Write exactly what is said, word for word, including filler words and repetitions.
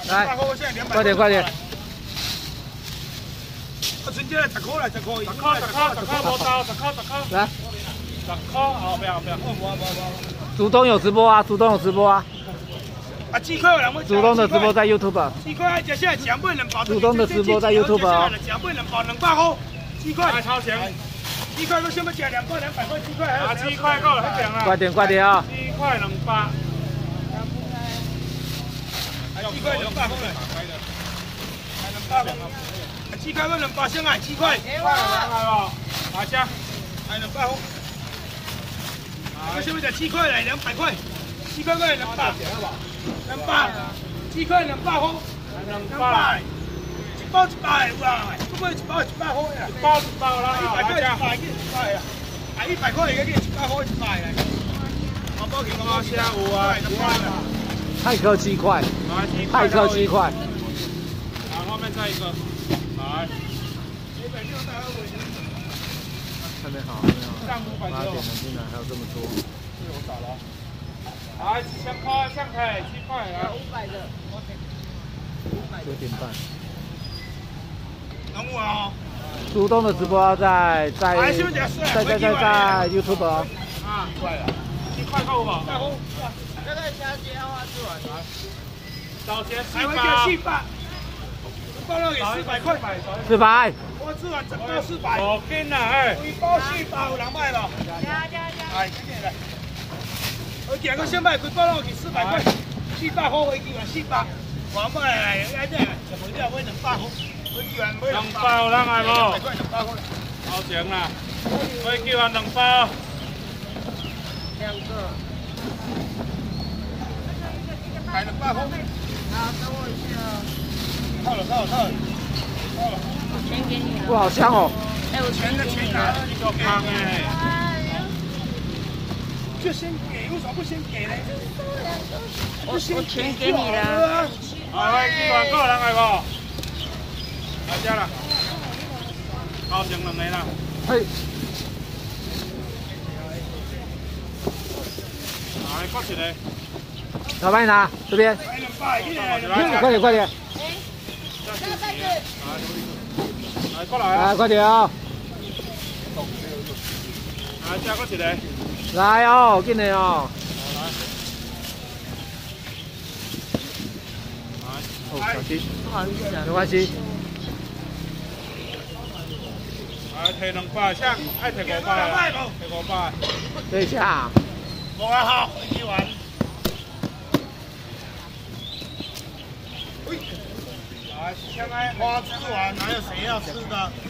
来，快点快点。 我存起来十块啦，十块。 十块，十块，十块无到，十块，十块。 来， 十块，好，不要不要。 我我我。 竹东有直播啊，竹东有直播啊。 啊，鸡块有人要。 竹东的直播在 YouTube。 鸡块爱食啥？两百两包。 竹东的直播在 YouTube 哦。 两百两包两百块。鸡块。 超强。 鸡块都先不吃两块两百块鸡块， 啊，鸡块够了，太强了。 快点快点啊！ 鸡块两百。 鸡块两百块嘞。两百块。鸡块我两百先啊，鸡块。 快了，来了，大家。 来两百块。我先不吃鸡块来两百块。鸡块块两百，两百，鸡块两百块，两百，一包一百有啦，不买一包一百块呀， 一包一包啦， 一百块一百，一百啊，啊一百块一个，一百块一百来，我包给我下午啊， 泰克鸡块，泰克鸡块， 好，后面再一个，来， 还没好，还没好，八点了进来还有这么多， 我少了。来，香块、香菜、鸡块，来五百的。 九点半。 等我哦。 竹东的直播在在在在在在 YouTube 哦。 啊，快了。鸡块够不？ 够。 这个小姐啊，吃完来。早前四百。四百。包了给四百块。 四百。 我吃完整包四百。 好紧啊，哎。 一包四百有人买了。 加加加。 来，这个来。我两个先卖，佢包落去四百块，四百块回去啊，四百，我买来来这，什么料买两百块，回去完买两包，人系无？ 两百块，两百块， 好正啦，回去完两包， 两个， 买两百块。 好，等我一下。 到了，到了，到了，到了。 我钱给你了。 哇，好香哦！ 哎，我钱给你了。 一个汤哎。 就先给，为什么不先给呢？ 我我钱给你了。 啊，喂，几万个人系无？来遮啦，好成两个啦。 嘿。 来，搁一个。 老板你拿这边。快点快点。 来，过来啊！ 来，快点啊！ 来，遮搁一个。 来哦，紧的哦。 来， 哦，小心。 不好意思啊。 没关系。 来，提两百，像爱提五百啊，提五百。 等一下。 我好，回去玩。来，现在花枝丸还有谁要吃的？